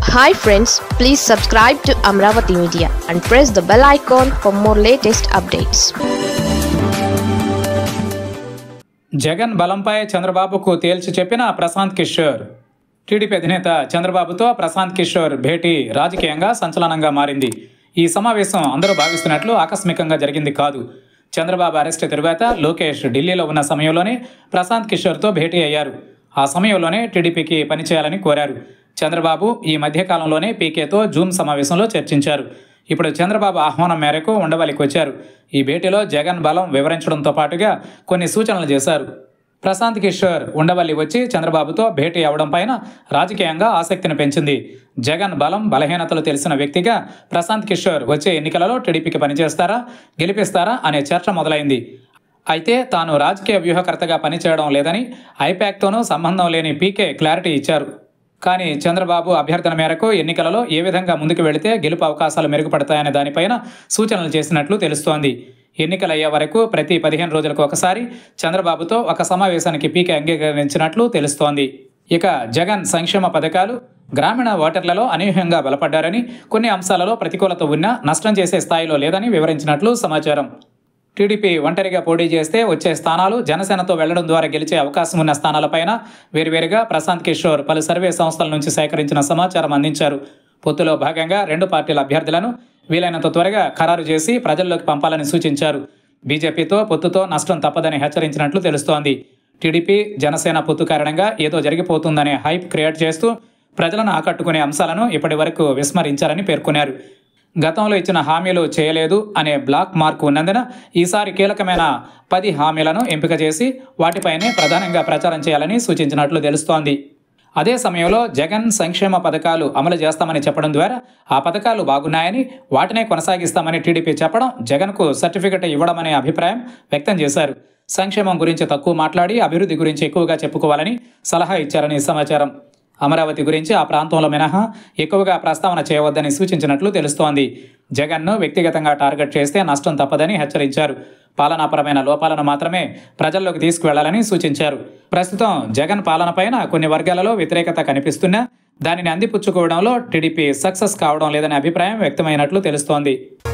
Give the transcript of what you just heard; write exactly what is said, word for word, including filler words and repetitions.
Hi friends, please subscribe to Amravati Media and press the bell icon for more latest updates. Jagan బలంపై చంద్రబాబుకు తేల్చి చెప్పిన Prashanth Kishore. TDP అధినేత చంద్రబాబుతో ప్రశాంత్ కిషోర్ భేటీ రాజకీయంగా సంచలనంగా మారింది. ఈ సమావేశం అందరూ భావిస్తున్నట్లు ఆకస్మికంగా జరిగింది కాదు. చంద్రబాబు అరెస్ట్ తరువాత లోకేష్ ఢిల్లీలో ఉన్న సమయంలోనే ప్రశాంత్ కిషోర్తో భేటీ అయ్యారు. ఆ సమయంలోనే టీడీపీకి పనిచేయాలని కోరారు. చంద్రబాబు ఈ మధ్యకాలంలోనే పీకేతో జూమ్ సమావేశంలో చర్చించారు. ఇప్పుడు చంద్రబాబు ఆహ్వానం మేరకు ఉండవల్లికి వచ్చారు. ఈ భేటీలో జగన్ బలం వివరించడంతో పాటుగా కొన్ని సూచనలు చేశారు. ప్రశాంత్ కిషోర్ ఉండవల్లి వచ్చి చంద్రబాబుతో భేటీ అవడం పైన రాజకీయంగా ఆసక్తిని పెంచింది. జగన్ బలం బలహీనతలు తెలిసిన వ్యక్తిగా ప్రశాంత్ కిషోర్ వచ్చే ఎన్నికలలో టీడీపీకి పనిచేస్తారా, గెలిపిస్తారా అనే చర్చ మొదలైంది. అయితే తాను రాజకీయ వ్యూహకర్తగా పనిచేయడం లేదని, ఐపాక్తోనూ సంబంధం లేని పీకే క్లారిటీ ఇచ్చారు. కానీ చంద్రబాబు అభ్యర్థన మేరకు ఎన్నికలలో ఏ విధంగా ముందుకు వెళితే గెలుపు అవకాశాలు మెరుగుపడతాయనే దానిపైన సూచనలు చేసినట్లు తెలుస్తోంది. ఎన్నికలయ్యే వరకు ప్రతి పదిహేను రోజులకు ఒకసారి చంద్రబాబుతో ఒక సమావేశానికి పీకే అంగీకరించినట్లు తెలుస్తోంది. ఇక జగన్ సంక్షేమ పథకాలు గ్రామీణ ఓటర్లలో అనూహ్యంగా బలపడ్డారని, కొన్ని అంశాలలో ప్రతికూలత ఉన్నా నష్టం చేసే స్థాయిలో లేదని వివరించినట్లు సమాచారం. టీడీపీ ఒంటరిగా పోటీ చేస్తే వచ్చే స్థానాలు జనసేనతో వెళ్లడం ద్వారా గెలిచే అవకాశం ఉన్న స్థానాలపైన వేరువేరుగా ప్రశాంత్ కిషోర్ పలు సర్వే సంస్థల నుంచి సేకరించిన సమాచారం అందించారు. పొత్తులో భాగంగా రెండు పార్టీల అభ్యర్థులను వీలైనంత త్వరగా ఖరారు చేసి ప్రజల్లోకి పంపాలని సూచించారు. బీజేపీతో పొత్తుతో నష్టం తప్పదని హెచ్చరించినట్లు తెలుస్తోంది. టీడీపీ జనసేన పొత్తు కారణంగా ఏదో జరిగిపోతుందనే హైప్ క్రియేట్ చేస్తూ ప్రజలను ఆకట్టుకునే అంశాలను ఇప్పటి వరకు విస్మరించారని పేర్కొన్నారు. గతంలో ఇచ్చిన హామీలు చేయలేదు అనే బ్లాక్ మార్క్ ఉన్నందున ఈసారి కీలకమైన పది హామీలను ఎంపిక చేసి వాటిపైనే ప్రధానంగా ప్రచారం చేయాలని సూచించినట్లు తెలుస్తోంది. అదే సమయంలో జగన్ సంక్షేమ పథకాలు అమలు చేస్తామని చెప్పడం ద్వారా ఆ పథకాలు బాగున్నాయని, వాటినే కొనసాగిస్తామని టీడీపీ చెప్పడం జగన్కు సర్టిఫికెట్ ఇవ్వడమనే అభిప్రాయం వ్యక్తం చేశారు. సంక్షేమం గురించి తక్కువ మాట్లాడి అభివృద్ధి గురించి ఎక్కువగా చెప్పుకోవాలని సలహా ఇచ్చారని సమాచారం. అమరావతి గురించి ఆ ప్రాంతంలో మినహా ఎక్కువగా ప్రస్తావన చేయవద్దని సూచించినట్లు తెలుస్తోంది. జగన్ను వ్యక్తిగతంగా టార్గెట్ చేస్తే నష్టం తప్పదని హెచ్చరించారు. పాలనాపరమైన లోపాలను మాత్రమే ప్రజల్లోకి తీసుకువెళ్లాలని సూచించారు. ప్రస్తుతం జగన్ పాలనపైన కొన్ని వర్గాలలో వ్యతిరేకత కనిపిస్తున్నా దానిని అందిపుచ్చుకోవడంలో టీడీపీ సక్సెస్ కావడం లేదనే అభిప్రాయం వ్యక్తమైనట్లు తెలుస్తోంది.